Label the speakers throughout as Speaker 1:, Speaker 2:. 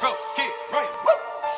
Speaker 1: Go, get right. Woo!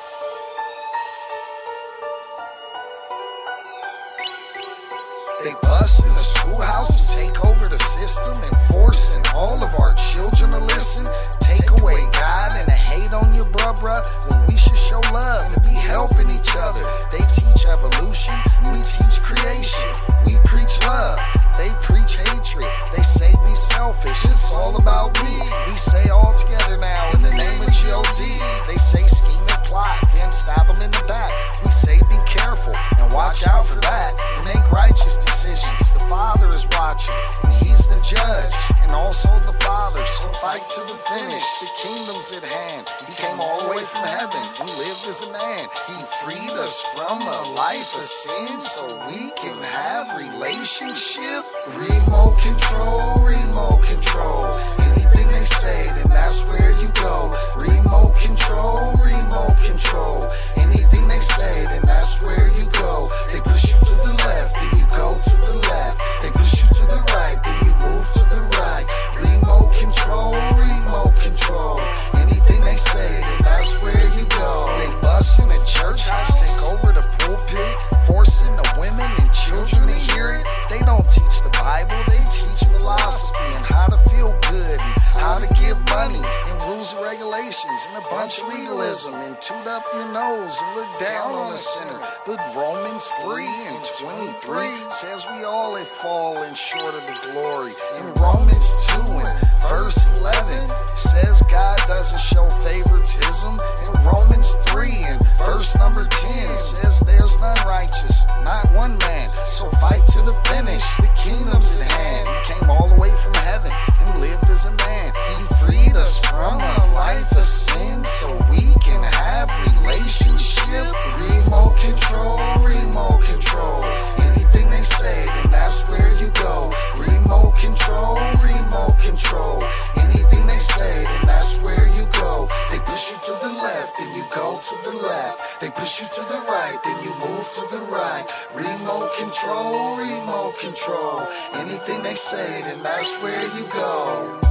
Speaker 2: They bust in the schoolhouse and take over the system, enforcing all of our children to listen. Take away God and a hate on your bruh when we should show love and be helping each other. They teach evolution, we teach creation. We preach love, they preach hatred. They say be selfish, it's all about me. We say all together now in the name of God. They say scheme and plot, then stab them in the back. We say be careful and watch out for that. We make righteous decisions. The Father is watching, and He's the judge, and also the Father. So fight to the finish. The kingdom's at hand. He came all the way from heaven and lived as a man. He freed us from a life of sin so we can have relationship. Remote control, remote control. Anything they say, then that's where you go. Remote control, remote control. Anything they say, then that's where you go. They push you to the left, then you go to the left. They push you to the right, then you move to the right. Remote control, remote control. Anything they say, then that's where you go. They bust in the church house, take over the pulpit, forcing the women and children to hear it. They don't teach the Bible, they teach philosophy and how to feel good and how to give money and rules and regulations and a bunch of legalism and toot up your nose and look down on a sinner. But Romans 3 and 23 says we all have fallen short of the glory. And Romans 2 and verse 11 says God doesn't show favoritism. And Romans 3 and verse number 10 says there's none righteous, not one man. So fight to the finish. The kingdom's at hand. He came all the way from heaven and lived as a man. He freed us from a life of sin so we can have relationship. Remote control, remote control. Anything they say, then that's where you go. Remote control, remote control. Anything they say, then that's where you go. They push you to the left, then you go to the left. They push you to the right, then you move to the right. Remote control, remote control. Anything they say, then that's where you go.